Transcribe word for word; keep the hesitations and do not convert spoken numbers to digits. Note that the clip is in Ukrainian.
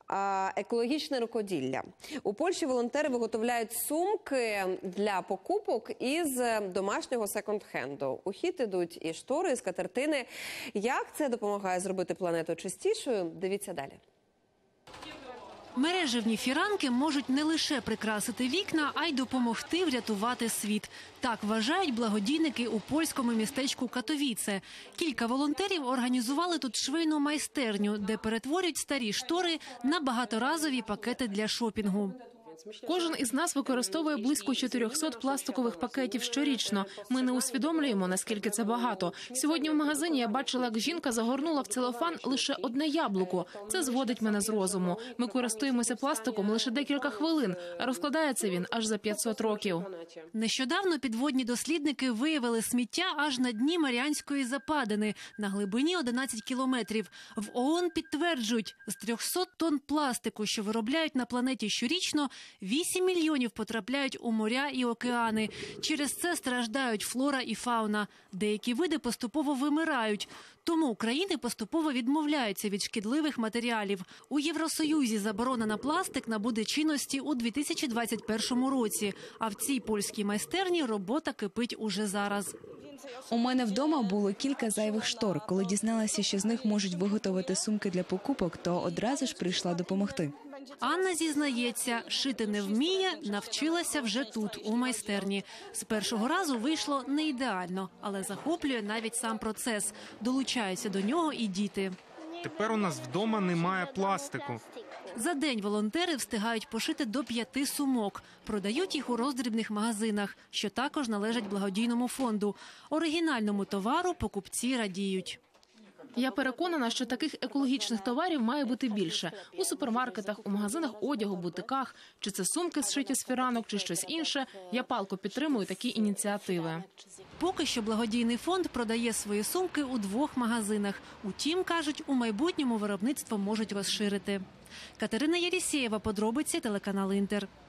екологічне рукоділля. У Польщі волонтери виготовляють сумки для покупок із домашнього секонд-хенду. У хід ідуть і штори, і скатертини. Як це допомагає зробити планету чистішою? Дивіться далі. Мережевні фіранки можуть не лише прикрасити вікна, а й допомогти врятувати світ. Так вважають благодійники у польському містечку Катовіце. Кілька волонтерів організували тут швейну майстерню, де перетворюють старі штори на багаторазові пакети для шопінгу. Кожен із нас використовує близько чотирьохсот пластикових пакетів щорічно. Ми не усвідомлюємо, наскільки це багато. Сьогодні в магазині я бачила, як жінка загорнула в целофан лише одне яблуко. Це зводить мене з розуму. Ми користуємося пластиком лише декілька хвилин, а розкладається він аж за п'ятсот років. Нещодавно підводні дослідники виявили сміття аж на дні Маріанської западини на глибині одинадцять кілометрів. В ООН підтверджують, з трьохсот тонн пластику, що виробляють на планеті щорічно, вісім мільйонів потрапляють у моря і океани. Через це страждають флора і фауна. Деякі види поступово вимирають. Тому країни поступово відмовляються від шкідливих матеріалів. У Євросоюзі заборона на пластик набуде чинності у дві тисячі двадцять першому році. А в цій польській майстерні робота кипить уже зараз. У мене вдома було кілька зайвих штор. Коли дізналася, що з них можуть виготовити сумки для покупок, то одразу ж прийшла допомогти. Анна зізнається, шити не вміє, навчилася вже тут, у майстерні. З першого разу вийшло не ідеально, але захоплює навіть сам процес. Долучаються до нього і діти. Тепер у нас вдома немає пластику. За день волонтери встигають пошити до п'яти сумок. Продають їх у роздрібних магазинах, що також належать благодійному фонду. Оригінальному товару покупці радіють. Я переконана, що таких екологічних товарів має бути більше. У супермаркетах, у магазинах одягу, бутиках. Чи це сумки зшиті з фіранок, чи щось інше. Я палко підтримую такі ініціативи. Поки що благодійний фонд продає свої сумки у двох магазинах. Утім, кажуть, у майбутньому виробництво можуть розширити. Катерина Єрісєєва, подробиці, телеканал «Інтер».